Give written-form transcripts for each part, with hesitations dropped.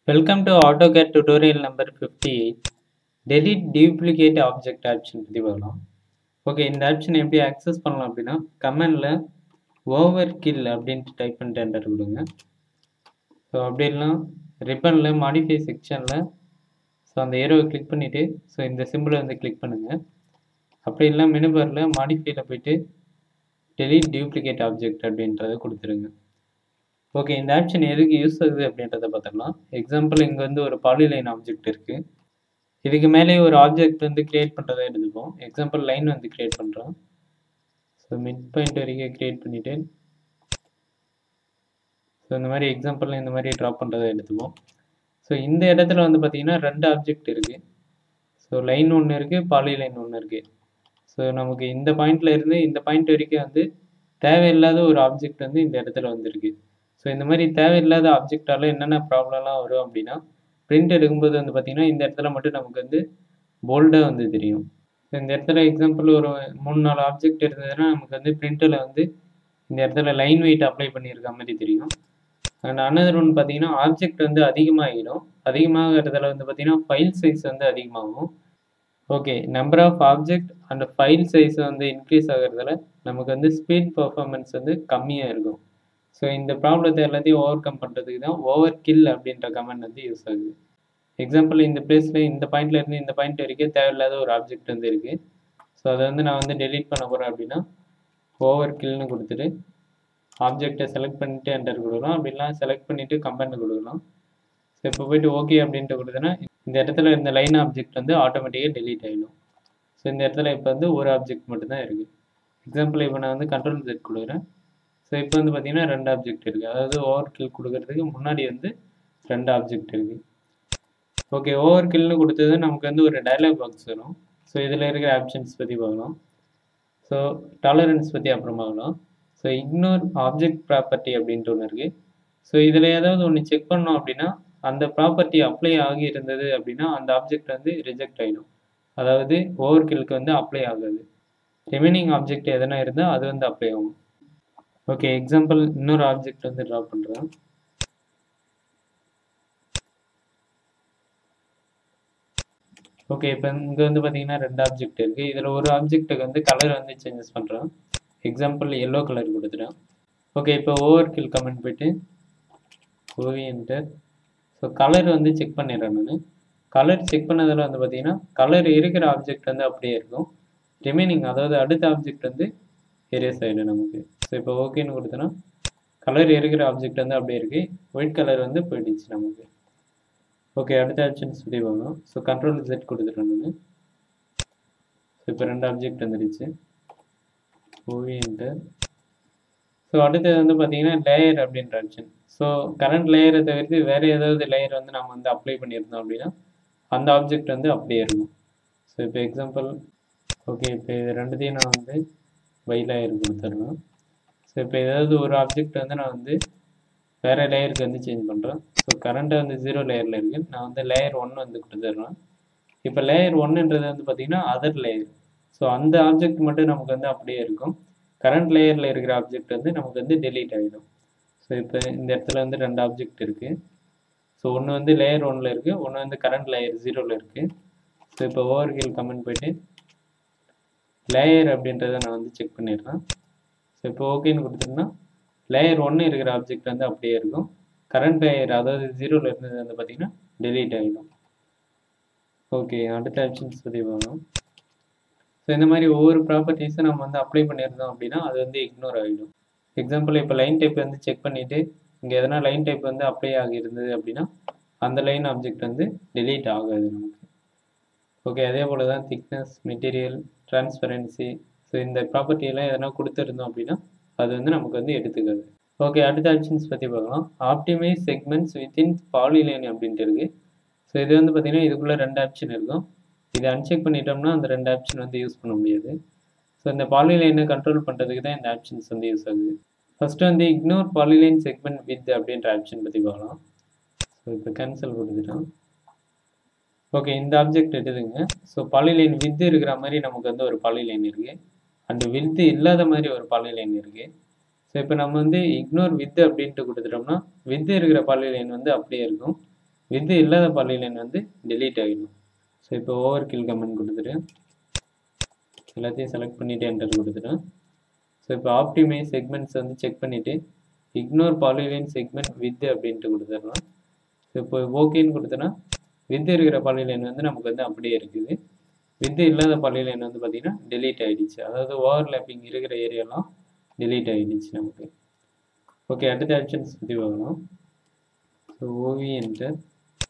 Welcome to AutoCAD tutorial number 58. Delete duplicate object option பத்தி பார்க்கலாம். Okay, இந்த option எப்படி ஆக்சஸ் பண்ணலாம் அப்படின்னா கமெண்ட்ல overkill அப்படின்ட்டு டைப் பண்ணிட்டு என்டர் கொடுங்க. ஸோ அப்படி இல்லைனா ரிப்பன்ல மாடிஃபை செக்ஷனில் ஸோ அந்த ஏரோவை கிளிக் பண்ணிவிட்டு ஸோ இந்த சிம்பிளை வந்து கிளிக் பண்ணுங்கள். அப்படி இல்லை மெனு பாரில் மாடிஃபைல போயிட்டு delete duplicate object அப்படின்றத கொடுத்துருங்க. ஓகே, இந்த ஆப்ஷன் எதுக்கு யூஸ் ஆகுது அப்படின்றத பார்த்துக்கலாம். எக்ஸாம்பிள் இங்கே வந்து ஒரு பாலிலைன் ஆப்ஜெக்ட் இருக்குது. இதுக்கு மேலே ஒரு ஆப்ஜெக்ட் வந்து கிரியேட் பண்ணுறதா எடுத்துப்போம். எக்ஸாம்பிள் லைன் வந்து கிரியேட் பண்ணுறோம். ஸோ மிட் பாயிண்ட் வரைக்கும் கிரியேட் பண்ணிவிட்டு ஸோ இந்த மாதிரி எக்ஸாம்பிள் இந்த மாதிரி ட்ராப் பண்ணுறதா எடுத்துப்போம். ஸோ இந்த இடத்துல வந்து பார்த்திங்கன்னா ரெண்டு ஆப்ஜெக்ட் இருக்குது. ஸோ லைன் ஒன்று இருக்குது, பாலிலைன் ஒன்று இருக்குது. ஸோ நமக்கு இந்த பாயிண்டில் இருந்து இந்த பாயிண்ட் வரைக்கும் வந்து தேவையில்லாத ஒரு ஆப்ஜெக்ட் வந்து இந்த இடத்துல வந்துருக்கு. ஸோ இந்த மாதிரி தேவையில்லாத ஆப்ஜெக்டால் என்னென்ன ப்ராப்ளம்லாம் வரும் அப்படின்னா பிரிண்ட் எடுக்கும்போது வந்து பார்த்திங்கன்னா இந்த இடத்துல மட்டும் நமக்கு வந்து போல்டாக வந்து தெரியும். ஸோ இந்த இடத்துல எக்ஸாம்பிள் ஒரு 3-4 ஆப்ஜெக்ட் இருந்ததுன்னா நமக்கு வந்து பிரிண்டில் வந்து இந்த இடத்துல லைன் வெயிட் அப்ளை பண்ணியிருக்க மாதிரி தெரியும். அண்ட் அனதர் ஒன்று பார்த்திங்கன்னா ஆப்ஜெக்ட் வந்து அதிகமாகிடும். அதிகமாகிறதுல வந்து பார்த்திங்கன்னா ஃபைல் சைஸ் வந்து அதிகமாகும். Okay, number of object and file size வந்து இன்க்ரீஸ் ஆகிறதுல நமக்கு வந்து ஸ்பீட் பர்ஃபார்மன்ஸ் வந்து கம்மியாக இருக்கும். ஸோ இந்த ப்ராப்ளத்தை எல்லாத்தையும் ஓவர் கம் பண்ணுறதுக்கு தான் overkill அப்படின்ற கமெண்ட் வந்து யூஸ் ஆகுது. எக்ஸாம்பிள் இந்த பிளேஸில் இந்த பாயிண்ட்லேருந்து இந்த பாயிண்ட் வரைக்கும் தேவையில்லாத ஒரு ஆப்ஜெக்ட் வந்து இருக்குது. ஸோ அதை வந்து நான் வந்து டெலீட் பண்ண போகிறேன் அப்படின்னா overkillனு கொடுத்துட்டு ஆப்ஜெக்டை செலக்ட் பண்ணிவிட்டு என்டர் கொடுக்கலாம். அப்படிலாம் செலக்ட் பண்ணிவிட்டு கமெண்ட் கொடுக்கலாம். ஸோ இப்போ போய்ட்டு ஓகே அப்படின்ட்டு கொடுத்தேன்னா இந்த இடத்துல இந்த லைன் ஆப்ஜெக்ட் வந்து ஆட்டோமேட்டிக்காக டெலீட் ஆகிடும். ஸோ இந்த இடத்துல இப்போ வந்து ஒரு ஆப்ஜெக்ட் மட்டும்தான் இருக்குது. எக்ஸாம்பிள் இப்போ நான் வந்து Ctrl Z கொடுக்குறேன். ஸோ இப்போ வந்து பார்த்திங்கன்னா ரெண்டு ஆப்ஜெக்ட் இருக்குது. அதாவது overkill கொடுக்கறதுக்கு முன்னாடி வந்து ரெண்டு ஆப்ஜெக்ட் இருக்குது. ஓகே, overkillனு கொடுத்தது நமக்கு வந்து ஒரு டயலாக் பாக்ஸ் வரும். ஸோ இதில் இருக்கிற ஆப்ஷன்ஸ் பற்றி பார்க்கலாம். ஸோ டாலரன்ஸ் பற்றி அப்புறம் பார்க்கலாம். ஸோ இக்னோர் ஆப்ஜெக்ட் ப்ராப்பர்ட்டி அப்படின்ட்டு ஒன்று இருக்குது. ஸோ இதில் ஏதாவது ஒன்று செக் பண்ணோம் அப்படின்னா அந்த ப்ராப்பர்ட்டி அப்ளை ஆகி இருந்தது அப்படின்னா அந்த ஆப்ஜெக்ட் வந்து ரிஜெக்ட் ஆகிடும். அதாவது overkillக்கு வந்து அப்ளை ஆகாது. ரிமைனிங் ஆப்ஜெக்ட் எதனா இருந்தால் அது வந்து அப்ளை ஆகும். ஓகே, எக்ஸாம்பிள் இன்னொரு ஆப்ஜெக்ட் வந்து ட்ரா பண்ணுறேன். ஓகே, இப்போ இங்கே வந்து பார்த்தீங்கன்னா ரெண்டு ஆப்ஜெக்ட் இருக்குது. இதில் ஒரு ஆப்ஜெக்ட்டுக்கு வந்து கலர் வந்து சேஞ்சஸ் பண்ணுறேன். எக்ஸாம்பிள் எல்லோ கலர் கொடுத்துட்டேன். ஓகே, இப்போ overkill கமெண்ட் போய்ட்டு ஓவியன்டர் ஸோ கலர் வந்து செக் பண்ணிடுறேன். நான் கலர் செக் பண்ணதில் வந்து பார்த்தீங்கன்னா கலர் இருக்கிற ஆப்ஜெக்ட் வந்து அப்படியே இருக்கும். ரிமைனிங் அதாவது அடுத்த ஆப்ஜெக்ட் வந்து எரேஸ் ஆகிடும் நமக்கு. ஸோ இப்போ ஓகேன்னு கொடுத்தோன்னா கலர் இருக்கிற ஆப்ஜெக்ட் வந்து அப்படியே இருக்குது. ஒயிட் கலர் வந்து போயிடுச்சு நமக்கு. ஓகே, அடுத்த ஆப்ஷன்ஸ் பற்றி பார்க்கலாம். ஸோ Ctrl Z கொடுத்துட்டேன் நான். ஸோ இப்போ ரெண்டு ஆப்ஜெக்ட் வந்துடுச்சு. ஓவியன்டர் ஸோ அடுத்தது வந்து பார்த்தீங்கன்னா லேயர் அப்படின்ற ஆப்ஷன். ஸோ கரண்ட் லேயரை தவிர்த்து வேறு ஏதாவது லேயர் வந்து நம்ம வந்து அப்ளை பண்ணியிருந்தோம் அப்படின்னா அந்த ஆப்ஜெக்ட் வந்து அப்படியே இருக்கும். ஸோ இப்போ எக்ஸாம்பிள் ஓகே, இப்போ இது ரெண்டுத்தையும் நான் வந்து பை லேயர் கொடுத்துட்றேன். ஸோ இப்போ ஏதாவது ஒரு ஆப்ஜெக்ட் வந்து நான் வந்து வேறு லேயருக்கு வந்து சேஞ்ச் பண்ணுறேன். ஸோ கரண்ட்டாக வந்து 0 லேயரில் இருக்குது. நான் வந்து லேயர் 1 வந்து கொடுத்துட்றேன். இப்போ லேயர் 1ன்றது வந்து பார்த்திங்கன்னா அதர் லேயர். ஸோ அந்த ஆப்ஜெக்ட் மட்டும் நமக்கு வந்து அப்படியே இருக்கும். கரண்ட் லேயரில் இருக்கிற ஆப்ஜெக்ட் வந்து நமக்கு வந்து டெலீட் ஆகிடும். ஸோ இப்போ இந்த இடத்துல வந்து ரெண்டு ஆப்ஜெக்ட் இருக்குது. ஸோ ஒன்று வந்து லேயர் 1ல் இருக்குது, ஒன்று வந்து கரண்ட் லேயர் 0ல் இருக்குது. ஸோ இப்போ overkill கமெண்ட் போய்ட்டு லேயர் அப்படின்றத நான் வந்து செக் பண்ணிடுறேன். ஸோ இப்போ ஓகேன்னு கொடுத்துட்டோம்னா லேயர் 1 இருக்கிற ஆப்ஜெக்ட் வந்து அப்படியே இருக்கும். கரண்ட் லேயர் அதாவது 0ல் இருந்தது வந்து பார்த்திங்கன்னா டெலீட் ஆகிடும். ஓகே, அடுத்த ஆப்ஷன்ஸ் பற்றி பார்க்கலாம். ஸோ இந்த மாதிரி ஒவ்வொரு ப்ராப்பர்ட்டிஸை நம்ம வந்து அப்ளை பண்ணியிருந்தோம் அப்படின்னா அது வந்து இக்னோர் ஆகிடும். எக்ஸாம்பிள் இப்போ லைன் டைப் வந்து செக் பண்ணிவிட்டு இங்கே எதனா லைன் டைப் வந்து அப்ளை ஆகியிருந்தது அப்படின்னா அந்த லைன் ஆப்ஜெக்ட் வந்து டெலீட் ஆகாது நமக்கு. ஓகே, அதே போல் தான் திக்னஸ், மெட்டீரியல், டிரான்ஸ்பரன்சி ஸோ இந்த ப்ராப்பர்ட்டியெல்லாம் எதனா கொடுத்துருந்தோம் அப்படின்னா அது வந்து நமக்கு வந்து எடுத்துக்காது. ஓகே, அடுத்த ஆப்ஷன்ஸ் பற்றி பார்க்கலாம். ஆப்டிமைஸ் செக்மெண்ட்ஸ் வித்தின் பாலிலைன் அப்படின்ட்டு இருக்குது. ஸோ இது வந்து பார்த்திங்கன்னா இதுக்குள்ளே ரெண்டு ஆப்ஷன் இருக்கும். இதை அன்செக் பண்ணிட்டோம்னா அந்த ரெண்டு ஆப்ஷன் வந்து யூஸ் பண்ண முடியாது. ஸோ இந்த பாலிலைனை கண்ட்ரோல் பண்ணுறதுக்கு தான் இந்த ஆப்ஷன்ஸ் வந்து யூஸ் ஆகுது. ஃபஸ்ட்டு வந்து இக்னோர் பாலிலைன் செக்மெண்ட் வித் அப்படின்ற ஆப்ஷன் பற்றி பார்க்கலாம். ஸோ இப்போ கேன்சல் கொடுத்துட்டோம். ஓகே, இந்த ஆப்ஜெக்ட் எடுத்துங்க. ஸோ பாலிலைன் வித் இருக்கிற மாதிரி நமக்கு வந்து ஒரு பாலிலைன் இருக்குது. அண்ட் வித் இல்லாத மாதிரி ஒரு பாலிலைன் இருக்குது. ஸோ இப்போ நம்ம வந்து இக்னோர் வித் அப்படின்ட்டு கொடுத்துட்டோம்னா வித் இருக்கிற பாலிலைன் வந்து அப்படியே இருக்கும். வித் இல்லாத பாலிலைன் வந்து delete ஆகிடும். ஸோ இப்போ ஓவர் கில் கமெண்ட் கொடுத்துட்டு எல்லாத்தையும் செலக்ட் பண்ணிவிட்டு என்டர் கொடுத்துட்டேன். ஸோ இப்போ ஆப்டிமைஸ் செக்மெண்ட்ஸ் வந்து செக் பண்ணிவிட்டு இக்னோர் பாலிலைன் செக்மெண்ட் வித் அப்படின்ட்டு கொடுத்துடலாம். ஸோ இப்போ ஓகேன்னு கொடுத்தோன்னா வித் இருக்கிற பாலிலைன் வந்து நமக்கு வந்து அப்படியே இருக்குது. வித் இல்லாத பாலிலைன் வந்து பார்த்திங்கன்னா delete ஆகிடுச்சு. அதாவது ஓவர்லேப்பிங் இருக்கிற ஏரியாலாம் delete ஆகிடுச்சு நமக்கு. ஓகே, அடுத்த ஆப்ஷன்ஸ் பற்றி பார்க்கலாம். So ஓவி enter.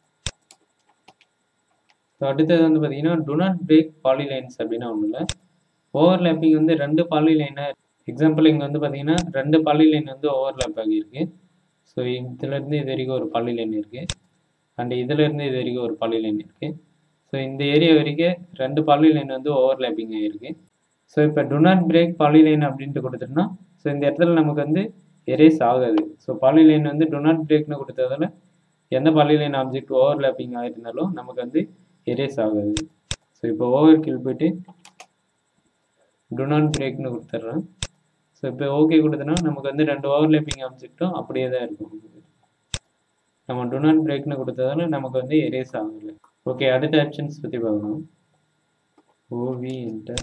ஸோ அடுத்தது வந்து பார்த்திங்கன்னா do not break polylines அப்படின்னா ஒன்றும் இல்லை. ஓவர்லேப்பிங் வந்து 2 பாலிலைனாக எக்ஸாம்பிள் இங்கே வந்து பார்த்திங்கன்னா 2 பாலிலைன் வந்து ஓவர்லேப் ஆகியிருக்கு. ஸோ இதுலேருந்து இது வரைக்கும் ஒரு பாலிலைன் இருக்குது அண்ட் இதிலேருந்து இது வரைக்கும் ஒரு பாலிலைன் இருக்குது. ஸோ இந்த ஏரியா வரைக்கும் 2 பாலிலைன் வந்து ஓவர்லேப்பிங் ஆகிருக்கு. ஸோ இப்போ do not break polyline அப்படின்ட்டு கொடுத்துட்டோம்னா ஸோ இந்த இடத்துல நமக்கு வந்து எரேஸ் ஆகாது. ஸோ பாலிலைன் வந்து do not breakனு கொடுத்ததால எந்த பாலிலைன் ஆப்ஜெக்ட் ஓவர்லேப்பிங் ஆகிருந்தாலும் நமக்கு வந்து எரேஸ் ஆகாது. ஸோ இப்போ ஓவர் கில் போயிட்டு do not breakனு கொடுத்துட்றேன். ஸோ இப்போ ஓகே கொடுத்தோன்னா நமக்கு வந்து 2 ஓவர்லேப்பிங் ஆப்ஜெக்ட்டும் அப்படியே தான் இருக்கும். நம்ம do not breakனு கொடுத்ததால நமக்கு வந்து எரேஸ் ஆகலை. ஓகே, அடுத்த ஆப்ஷன்ஸ் பற்றி பார்க்கலாம். ஓவி என்டர்.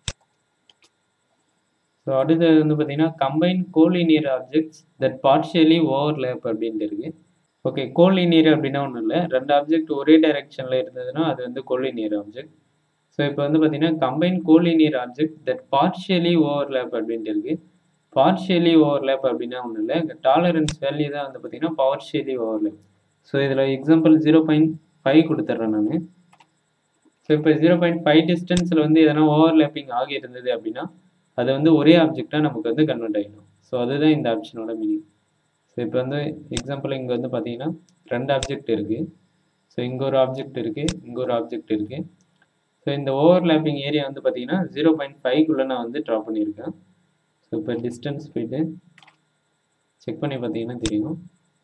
ஸோ அடுத்தது வந்து பார்த்தீங்கன்னா combine collinear objects that partially overlap அப்படின்ட்டு இருக்குது. ஓகே, கோலினியர் அப்படின்னா ஒன்றும் இல்லை, 2 ஆப்ஜெக்ட் ஒரே டைரெக்ஷனில் இருந்ததுன்னா அது வந்து கோலினியர் ஆப்ஜெக்ட். ஸோ இப்போ வந்து பார்த்தீங்கன்னா combine collinear object that partially overlap அப்படின்ட்டு இருக்குது. பார்ஷியலி ஓவர்லேப் அப்படின்னா ஒன்றும் இல்லை, இங்கே டாலரன்ஸ் வேல்யூ தான் வந்து பார்த்தீங்கன்னா பார்ஷியலி ஓவர்லேப். ஸோ இதில் எக்ஸாம்பிள் 0.5 கொடுத்துட்றேன் நான். ஸோ இப்போ 0.5 டிஸ்டன்ஸில் வந்து எதனா ஓவர்லேப்பிங் ஆகி இருந்தது அப்படின்னா அது வந்து ஒரே ஆப்ஜெக்டாக நமக்கு வந்து கன்வெர்ட் ஆகிடும். ஸோ அதுதான் இந்த ஆப்ஷனோட மீனிங். ஸோ இப்போ வந்து எக்ஸாம்பிள் இங்கே வந்து பார்த்தீங்கன்னா 2 ஆப்ஜெக்ட் இருக்குது. ஸோ இங்கே ஒரு ஆப்ஜெக்ட் இருக்குது, இங்கே ஒரு ஆப்ஜெக்ட் இருக்குது. ஸோ இந்த ஓவர்லேப்பிங் ஏரியா வந்து பார்த்தீங்கன்னா 0.5க்குள்ளே நான் வந்து ட்ரா பண்ணியிருக்கேன். ஸோ இப்போ டிஸ்டன்ஸ் போய்ட்டு செக் பண்ணி பார்த்தீங்கன்னா தெரியும்.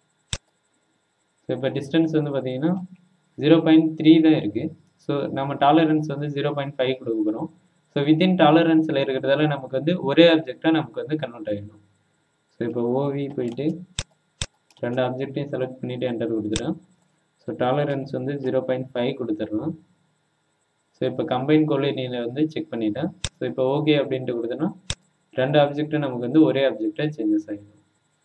ஸோ இப்போ டிஸ்டன்ஸ் வந்து பார்த்தீங்கன்னா 0.3 தான் இருக்குது. ஸோ நம்ம டாலரன்ஸ் வந்து 0.5 கொடுக்க போகிறோம். ஸோ வித்தின் டாலரன்ஸில் இருக்கிறதால நமக்கு வந்து ஒரே ஆப்ஜெக்டாக நமக்கு வந்து கன்வெர்ட் ஆகிடும். ஸோ இப்போ ஓவி போயிட்டு 2 ஆப்ஜெக்டையும் செலக்ட் பண்ணிவிட்டு என்டர் கொடுத்துட்டேன். ஸோ டாலரன்ஸ் வந்து 0.5 கொடுத்துடலாம். ஸோ இப்போ கம்பைன் கோலினியில் வந்து செக் பண்ணிட்டேன். ஸோ இப்போ ஓகே அப்படின்ட்டு கொடுத்தோன்னா 2 ஆப்ஜெக்டும் நமக்கு வந்து ஒரே ஆப்ஜெக்டாக சேஞ்சஸ் ஆகிடும்.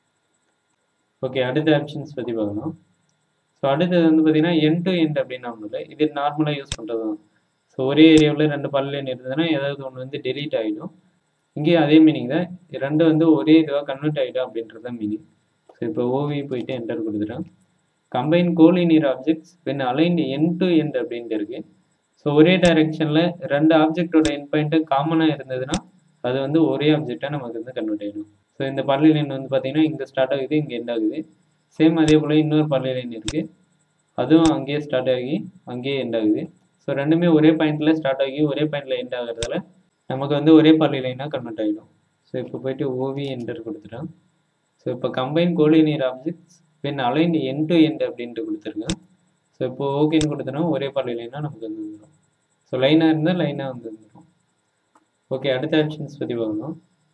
ஓகே, அடுத்த ஆப்ஷன்ஸ் பற்றி பார்க்கலாம். ஸோ அடுத்தது வந்து பார்த்தீங்கன்னா எண்ட் டு எண்ட் அப்படின்னா ஒன்றும் இல்லை, இது நார்மலாக யூஸ் பண்ணுறது தான். ஸோ ஒரே ஏரியாவில் 2 பாலிலைன் இருந்ததுன்னா ஏதாவது ஒன்று வந்து டெலீட் ஆகிடும். இங்கேயும் அதே மீனிங் தான், 2 வந்து ஒரே இதுவாக கன்வெர்ட் ஆகிடும் அப்படின்றது தான் மீனிங். ஸோ இப்போ ஓவி போயிட்டு என்டர் கொடுத்துட்டேன். Combine collinear objects when aligned end to end அப்படின்ட்டு இருக்குது. ஸோ ஒரே டைரெக்ஷனில் 2 ஆப்ஜெக்டோட எண்ட் பாயிண்ட்டு காமனாக இருந்ததுன்னா அது வந்து ஒரே ஆப்ஜெக்டாக நமக்கு வந்து கன்வெர்ட் ஆகிடும். ஸோ இந்த பாலிலைன் வந்து பார்த்தீங்கன்னா இங்கே ஸ்டார்ட் ஆகுது, இங்கே எண்ட் ஆகுது. சேம் அதே போல் இன்னொரு பாலிலைன் இருக்குது, அதுவும் அங்கேயே ஸ்டார்ட் ஆகி அங்கேயே எண்ட் ஆகுது. ஸோ ரெண்டுமே ஒரே பாயிண்டில் ஸ்டார்ட் ஆகி ஒரே பாயிண்டில் எண்ட் ஆகிறதால நமக்கு வந்து ஒரே பாலிலைனாக கன்வெர்ட் ஆகிடும். ஸோ இப்போ போய்ட்டு ஓவி என்டர் கொடுத்துட்டேன். ஸோ இப்போ combine collinear objects when aligned end to end அப்படின்ட்டு கொடுத்துருக்கேன். ஸோ இப்போ ஓகேன்னு கொடுத்தோன்னா ஒரே பாலிலைனாக நமக்கு வந்து வந்துடும். ஸோ லைனாக இருந்தால் லைனாக வந்து வந்துடும். ஓகே, அடுத்த ஆப்ஷன்ஸ் பற்றி பார்க்கணும்.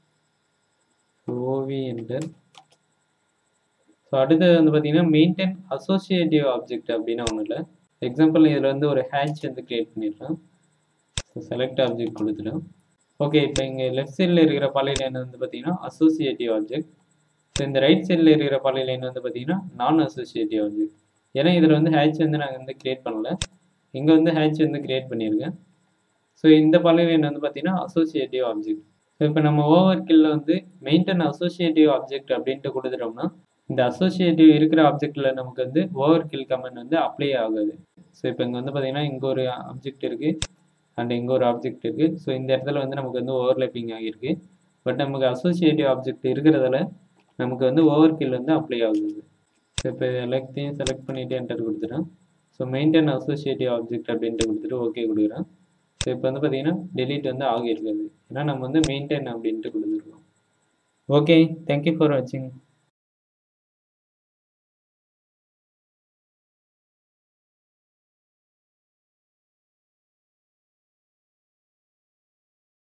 ஓவி என்டர். ஸோ அடுத்தது வந்து பார்த்தீங்கன்னா மெயின்டைன் அசோசியேட்டிவ் ஆப்ஜெக்ட் அப்படின்னா ஒன்றும் இல்லை. எக்ஸாம்பிள் இதில் வந்து ஒரு ஹேட்ச் வந்து கிரியேட் பண்ணிடுறேன். ஸோ செலக்ட் ஆப்ஜெக்ட் கொடுத்துட்டேன். ஓகே, இப்போ இங்கே லெஃப்ட் சைடில் இருக்கிற பாலிலைன் வந்து பார்த்தீங்கன்னா அசோசியேட்டிவ் ஆப்ஜெக்ட். ஸோ இந்த ரைட் சைடில் இருக்கிற பாலிலைன் வந்து பார்த்தீங்கன்னா நான் அசோசியேட்டிவ் ஆப்ஜெக்ட். ஏன்னா இதில் வந்து ஹேட்ச் வந்து நாங்கள் வந்து கிரியேட் பண்ணல, இங்கே வந்து ஹேட்ச் வந்து கிரியேட் பண்ணியிருக்கேன். ஸோ இந்த பாலிலைன் வந்து பார்த்தீங்கன்னா அசோசியேட்டிவ் ஆப்ஜெக்ட். ஸோ இப்போ நம்ம ஓவர் கில்ல வந்து மெயின்டைன் அசோசியேட்டிவ் ஆப்ஜெக்ட் அப்படின்ட்டு கொடுத்துட்டோம்னா இந்த அசோசியேட்டிவ் இருக்கிற ஆப்ஜெக்டில் நமக்கு வந்து ஓவர் கில் கமெண்ட் வந்து அப்ளை ஆகாது. ஸோ இப்போ இங்கே வந்து பார்த்தீங்கன்னா இங்கே ஒரு ஆப்ஜெக்ட் இருக்குது அண்ட் இங்கே ஒரு ஆப்ஜெக்ட் இருக்குது. ஸோ இந்த இடத்துல வந்து நமக்கு வந்து ஓவர்லேப்பிங் ஆகியிருக்கு. பட் நமக்கு அசோசியேட்டிவ் ஆப்ஜெக்ட் இருக்கிறதால நமக்கு வந்து ஓவர் கில் வந்து அப்ளை ஆகுது. ஸோ இப்போ எல்லாத்தையும் செலக்ட் பண்ணிவிட்டு என்டர் கொடுத்துட்டேன். ஸோ மெயின்டைன் அசோசியேட்டிவ் ஆப்ஜெக்ட் அப்படின்ட்டு கொடுத்துட்டு ஓகே கொடுக்குறேன். ஸோ இப்போ வந்து பார்த்தீங்கன்னா டெலீட் வந்து ஆகியிருக்காது, ஏன்னா நம்ம வந்து மெயின்டைன் அப்படின்ட்டு கொடுத்துருக்கோம். ஓகே, தேங்க்யூ ஃபார் வாட்சிங்.